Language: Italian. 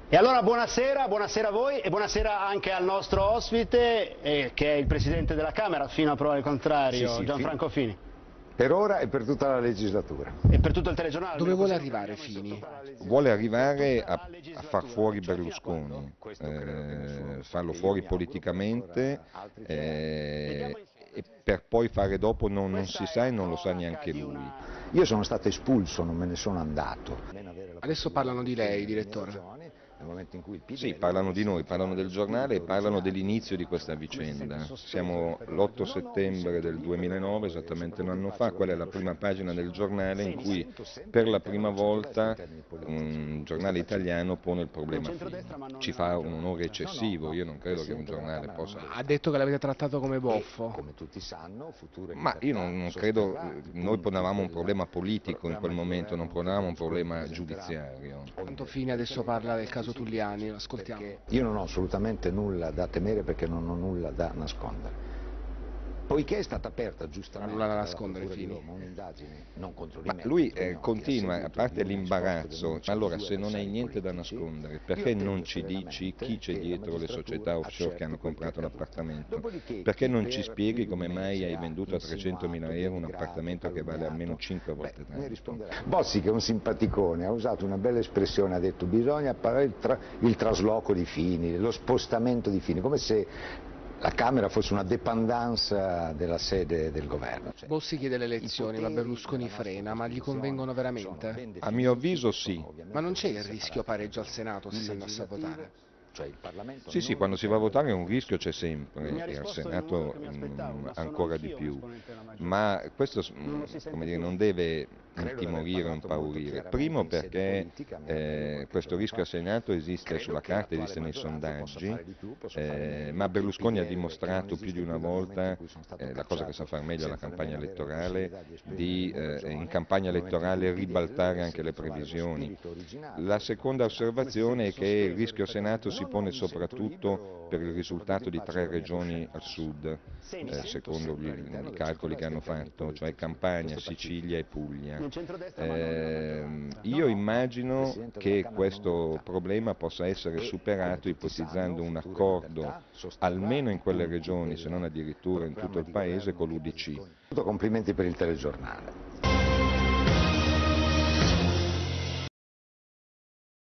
E allora buonasera, buonasera a voi e buonasera anche al nostro ospite, che è il Presidente della Camera, fino a prova del contrario, Sì, Gianfranco Fini. Per ora e per tutta la legislatura. E per tutto il telegiornale. Dove vuole arrivare Fini? Vuole arrivare a far fuori Berlusconi, farlo fuori politicamente e per poi fare dopo non si sa e non lo sa neanche lui. Io sono stato espulso, non me ne sono andato. Adesso parlano di lei, direttore. Sì, parlano di noi, parlano del giornale e parlano dell'inizio di questa vicenda. Siamo l'8 settembre del 2009, esattamente un anno fa, quella è la prima pagina del giornale in cui per la prima volta un giornale italiano pone il problema Fini. Ci fa un onore eccessivo, io non credo che un giornale possa... Ha detto che l'avete trattato come boffo. Ma io non credo, noi ponevamo un problema politico in quel momento, non ponevamo un problema giudiziario. Tanto Fini adesso parla del caso Tulliani, ascoltiamo. Io non ho assolutamente nulla da temere perché non ho nulla da nascondere. Poiché è stata aperta giustamente nulla da nascondere, Fini. un'indagine non contro di Ma me, lui continua, a parte l'imbarazzo, allora se non hai niente da nascondere, perché non ci dici chi c'è dietro le società offshore che hanno comprato l'appartamento? Perché non ci spieghi come mai hai venduto a 300.000 euro un appartamento che vale almeno 5 volte tanto? Bossi, che è un simpaticone, ha usato una bella espressione, ha detto bisogna parlare il trasloco di Fini, lo spostamento di Fini, come se la Camera fosse una dépendance della sede del governo. Bossi chiede le elezioni, ma Berlusconi frena, ma gli convengono veramente? A mio avviso sì. Ma non c'è il rischio pareggio al Senato se si andasse a votare? Sì, quando si va a votare un rischio c'è sempre, e al Senato ancora di più, ma questo come dire, non deve intimorire o impaurire. Primo perché questo rischio al Senato esiste sulla carta, esiste nei sondaggi, ma Berlusconi ha dimostrato più di una volta, la cosa che sa far meglio alla campagna elettorale, di in campagna elettorale ribaltare anche le previsioni. La seconda osservazione è che il rischio Senato si pone soprattutto per il risultato di 3 regioni al sud, secondo i calcoli che hanno fatto, cioè Campania, Sicilia e Puglia. Io immagino che questo problema possa essere superato ipotizzando un accordo, almeno in quelle regioni, se non addirittura in tutto il Paese, con l'UDC. Complimenti per il telegiornale.